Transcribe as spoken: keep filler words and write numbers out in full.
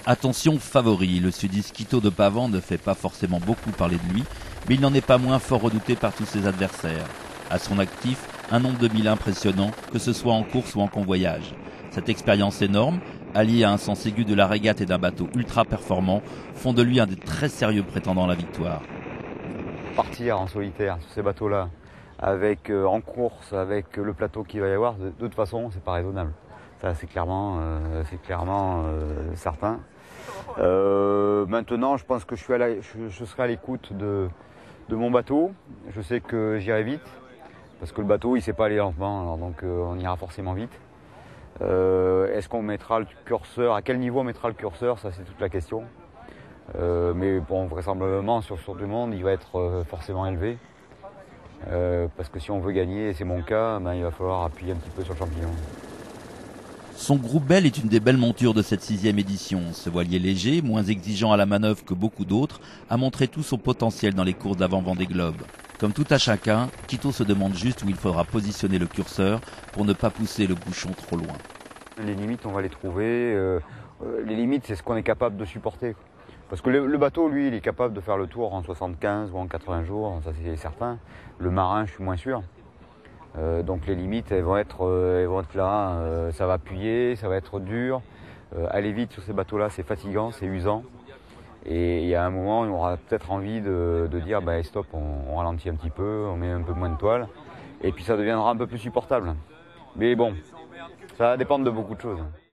Attention favori, le sudiste Quito de Pavan ne fait pas forcément beaucoup parler de lui, mais il n'en est pas moins fort redouté par tous ses adversaires. À son actif, un nombre de milles impressionnant, que ce soit en course ou en convoyage. Cette expérience énorme, alliée à un sens aigu de la régate et d'un bateau ultra performant, font de lui un des très sérieux prétendants à la victoire. Partir en solitaire sur ces bateaux-là, avec euh, en course, avec le plateau qu'il va y avoir, de, de toute façon, c'est pas raisonnable. Ça, c'est clairement, euh, c'est clairement euh, certain. Euh, maintenant, je pense que je, suis à la, je, je serai à l'écoute de, de mon bateau. Je sais que j'irai vite, parce que le bateau, il ne sait pas aller lentement, alors donc euh, on ira forcément vite. Euh, Est-ce qu'on mettra le curseur, à quel niveau on mettra le curseur, ça c'est toute la question. Euh, mais bon, vraisemblablement, sur le Tour du Monde, il va être euh, forcément élevé. Euh, parce que si on veut gagner, et c'est mon cas, ben, il va falloir appuyer un petit peu sur le champignon. Son groupe Bell est une des belles montures de cette sixième édition. Ce voilier léger, moins exigeant à la manœuvre que beaucoup d'autres, a montré tout son potentiel dans les courses d'avant Vendée Globe. Comme tout à chacun, Quito se demande juste où il faudra positionner le curseur pour ne pas pousser le bouchon trop loin. Les limites, on va les trouver. Euh, euh, les limites, c'est ce qu'on est capable de supporter. Parce que le, le bateau, lui, il est capable de faire le tour en soixante-quinze ou en quatre-vingts jours, ça c'est certain. Le marin, je suis moins sûr. Euh, donc les limites, elles vont être, euh, elles vont être là. Euh, ça va appuyer, ça va être dur. Euh, aller vite sur ces bateaux-là, c'est fatigant, c'est usant. Et il y a un moment, on aura peut-être envie de, de dire, bah, stop, on, on ralentit un petit peu, on met un peu moins de toile. Et puis ça deviendra un peu plus supportable. Mais bon, ça va dépendre de beaucoup de choses.